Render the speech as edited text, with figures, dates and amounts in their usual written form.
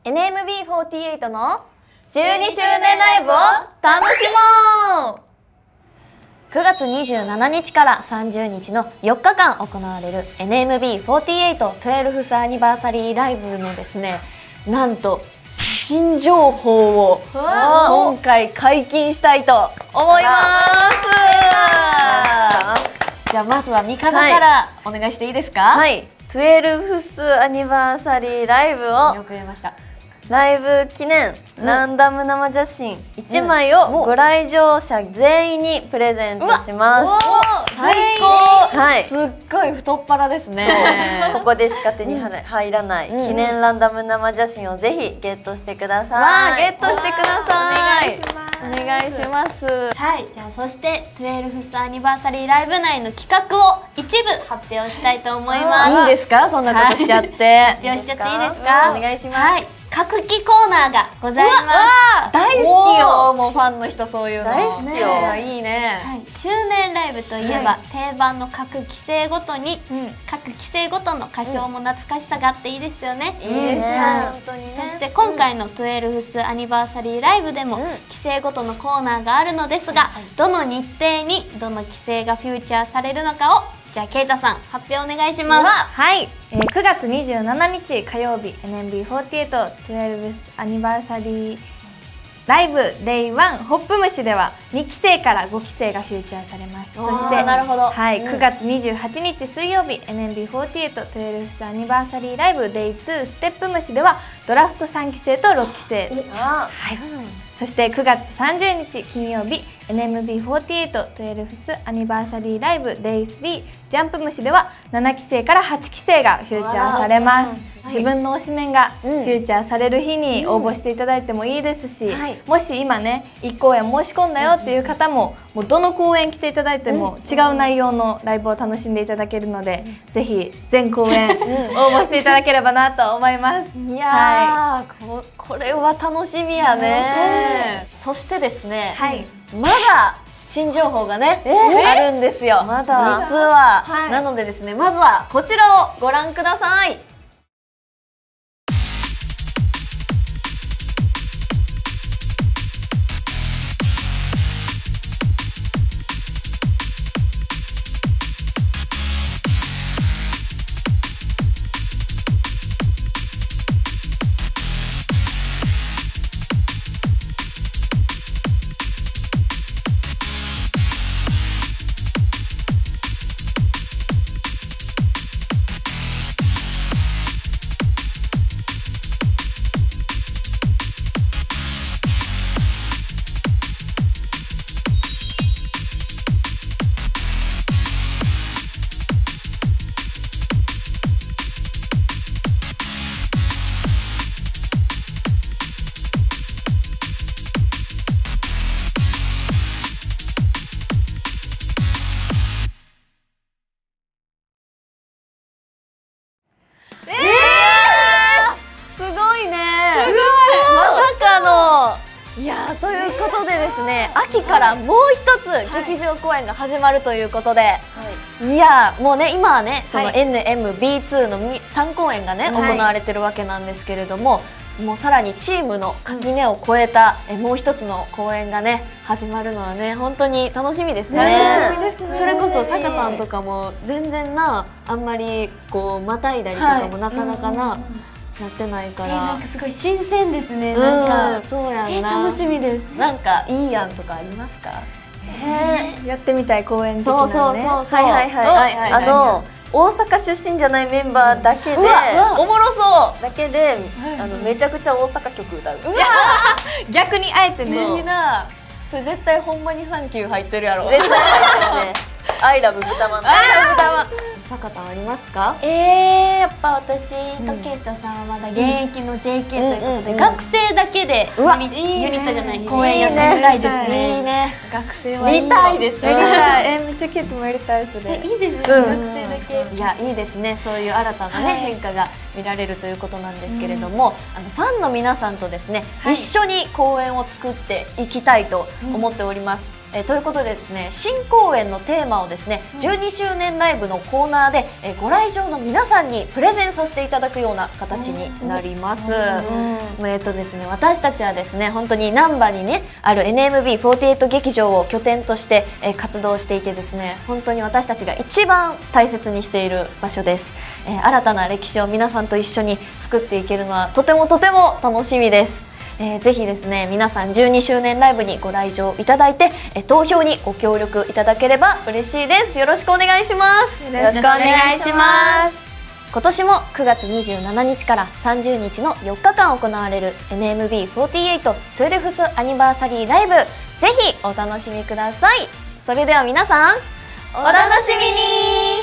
NMB48 の12周年ライブを楽しもう。9月27日から30日の4日間行われる NMB4812th アニバーサリーライブのですね、なんと新情報を今回解禁したいと思います。じゃあまずはミカナからお願いしていいですか？ はい、12th アニバーサリーライブをよく言えました。 ライブ記念ランダム生写真1枚をご来場者全員にプレゼントします。 最高、はい、すっごい太っ腹ですね。 ここでしか手に入らない記念ランダム生写真をぜひゲットしてください。 わあ、ゲットしてください。お願いします。 はい、じゃあそして12th アニバーサリーライブ内の企画を一部発表したいと思います。 いいんですか？そんなことしちゃって。 発表しちゃっていいですか？ お願いします。 はい、各期コーナーがございます。 大好きよ、もうファンの人そういうの。 大好きよ。 いいね。 はい、周年ライブといえば定番の各期生ごとに各期生ごとの歌唱も懐かしさがあっていいですよね。 いいですね。本当にね。 そして今回の12th アニバーサリーライブでも期生ごとのコーナーがあるのですが、どの日程にどの期生がフューチャーされるのかを、じゃあケイタさん発表お願いします。 はい、9月27日火曜日 NMB4812th アニバーサリーライブ Day1 ホップ虫では2期生から5期生がフューチャーされます。そしてなるほど、 はい、9月28日水曜日 NMB4812th アニバーサリーライブ Day2 ステップ虫ではドラフト3期生と6期生、はい、そして9月30日金曜日 NMB4812th アニバーサリーライブ Day3 ジャンプ虫では7期生から8期生がフューチャーされます。自分の推しメンがフューチャーされる日に応募していただいてもいいですし、もし今ね1公演申し込んだよっていう方も、もうどの公演来ていただいても違う内容のライブを楽しんでいただけるので、ぜひ全公演応募していただければなと思います。 いやー、これは楽しみやね。そしてですね、まだ新情報がね、あるんですよ。 まだ実は、なのでですね、まずはこちらをご覧ください。すごいね。まさかの。いやー、ということでですね、秋からもう一つ劇場公演が始まるということで、いやー、もうね今はねその NMB2 の3公演がね行われてるわけなんですけれども、もうさらにチームの垣根を越えたもう一つの公演がね始まるのはね本当に楽しみですね。それこそさかたんとかも全然な、あんまりこうまたいだりとかもなかなかなってないから、 なんかすごい新鮮ですね。なんかそうやんな。 楽しみです。 なんかいいやんとかありますか？ やってみたい公演的なね。 そう大阪出身じゃないメンバーだけで、 おもろそうだけでめちゃくちゃ大阪曲歌う。 逆にあえてね。 いいな。それ絶対ほんまにサンキュー入ってるやろ。 絶対入ってるね。アイラブ豚まん。 さかたんありますか？ やっぱ私とケイタさんはまだ現役の JK ということで、学生だけでユニットじゃない公演やってみたいですね。 いいね。学生はいいよ。 見たいです。 やりたい。めっちゃケイトもやりたいそれ。 いいですね。学生だけ。 いや、いいですね。そういう新たなね変化が見られるということなんですけれども、ファンの皆さんとですね、一緒に公演を作っていきたいと思っております。ということでですね、新公演のテーマをですね、12周年ライブのコーナーで、ご来場の皆さんにプレゼンさせていただくような形になります。ですね、私たちはですね、本当に難波にねある NMB48 劇場を拠点として、活動していてですね、本当に私たちが一番大切にしている場所です。新たな歴史を皆さんと一緒に作っていけるのはとても楽しみです。ぜひですね、皆さん12周年ライブにご来場いただいて、投票にご協力いただければ嬉しいです。よろしくお願いします。 よろしくお願いします。 今年も9月27日から30日の4日間行われる NMB4812th アニバーサリーライブ、ぜひお楽しみください。それでは皆さん、 お楽しみに。